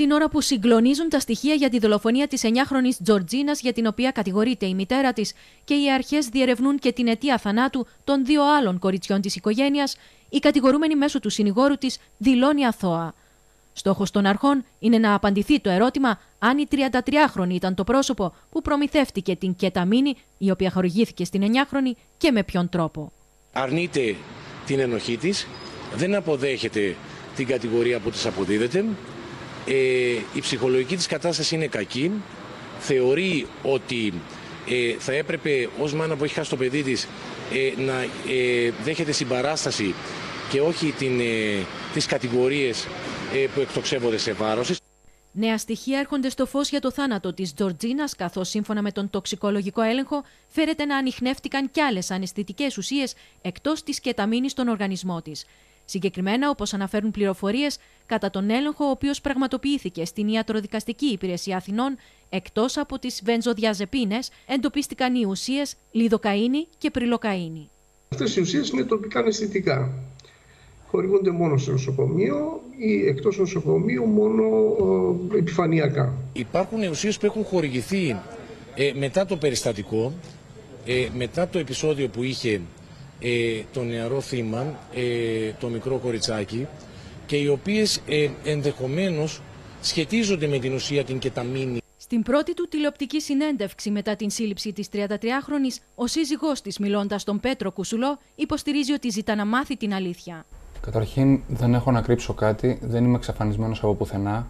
Την ώρα που συγκλονίζουν τα στοιχεία για τη δολοφονία της 9χρονης Τζορτζίνας, για την οποία κατηγορείται η μητέρα της, και οι αρχές διερευνούν και την αιτία θανάτου των 2 άλλων κοριτσιών της οικογένειας, η κατηγορούμενη μέσω του συνηγόρου της δηλώνει αθώα. Στόχος των αρχών είναι να απαντηθεί το ερώτημα αν η 33χρονη ήταν το πρόσωπο που προμηθεύτηκε την κεταμίνη, η οποία χορηγήθηκε στην 9χρονη, και με ποιον τρόπο. Αρνείται την ενοχή της, δεν αποδέχεται την κατηγορία που της αποδίδεται. Η ψυχολογική της κατάσταση είναι κακή. Θεωρεί ότι θα έπρεπε ως μάνα που έχει χάσει το παιδί της να δέχεται συμπαράσταση και όχι τις κατηγορίες που εκτοξεύονται σε βάρος της. Νέα στοιχεία έρχονται στο φως για το θάνατο της Τζορτζίνας, καθώς σύμφωνα με τον τοξικολογικό έλεγχο φέρεται να ανιχνεύτηκαν κι άλλες αναισθητικές ουσίες εκτός της κεταμίνης στον οργανισμό της. Συγκεκριμένα, όπως αναφέρουν πληροφορίες, κατά τον έλεγχο ο οποίος πραγματοποιήθηκε στην Ιατροδικαστική Υπηρεσία Αθηνών, εκτός από τις βενζοδιαζεπίνες, εντοπίστηκαν οι ουσίες λιδοκαΐνη και πριλοκαΐνη. Αυτές οι ουσίες είναι τοπικά αναισθητικά. Χορηγούνται μόνο στο νοσοκομείο ή εκτός νοσοκομείου μόνο επιφανειακά. Υπάρχουν ουσίες που έχουν χορηγηθεί μετά το περιστατικό, μετά το επεισόδιο που είχε το νεαρό θύμα, το μικρό κοριτσάκι, και οι οποίες ενδεχομένως σχετίζονται με την ουσία την κεταμίνη. Στην πρώτη του τηλεοπτική συνέντευξη μετά την σύλληψη της 33χρονης, ο σύζυγός της, μιλώντας στον Πέτρο Κουσουλό, υποστηρίζει ότι ζητά να μάθει την αλήθεια. Καταρχήν, δεν έχω να κρύψω κάτι, δεν είμαι εξαφανισμένος από πουθενά.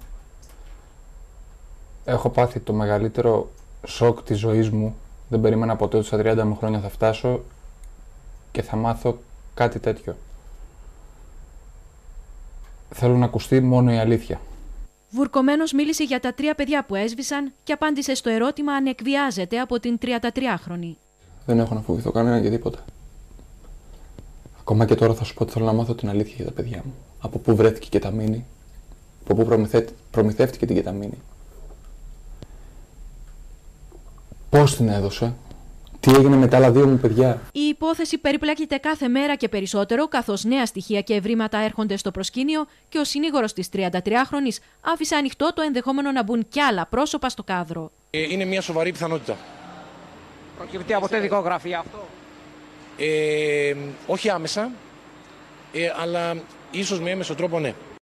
Έχω πάθει το μεγαλύτερο σοκ της ζωής μου. Δεν περίμενα ποτέ ότι στα 30 μου χρόνια θα φτάσω και θα μάθω κάτι τέτοιο. Θέλω να ακουστεί μόνο η αλήθεια. Βουρκωμένος μίλησε για τα 3 παιδιά που έσβησαν και απάντησε στο ερώτημα αν εκβιάζεται από την 33χρονη. Δεν έχω να φοβηθώ κανένα για τίποτα. Ακόμα και τώρα θα σου πω ότι θέλω να μάθω την αλήθεια για τα παιδιά μου. Από πού βρέθηκε η κεταμίνη, από πού προμηθεύτηκε την κεταμίνη. Πώς την έδωσε, τι έγινε με τα άλλα 2 μου παιδιά. Η υπόθεση περιπλέκεται κάθε μέρα και περισσότερο, καθώς νέα στοιχεία και ευρήματα έρχονται στο προσκήνιο και ο συνήγορος της 33χρονης άφησε ανοιχτό το ενδεχόμενο να μπουν κι άλλα πρόσωπα στο κάδρο. Είναι μια σοβαρή πιθανότητα. Προκύπτει από τη δικογραφία αυτό? Όχι άμεσα, αλλά ίσως με έμεσο τρόπο ναι.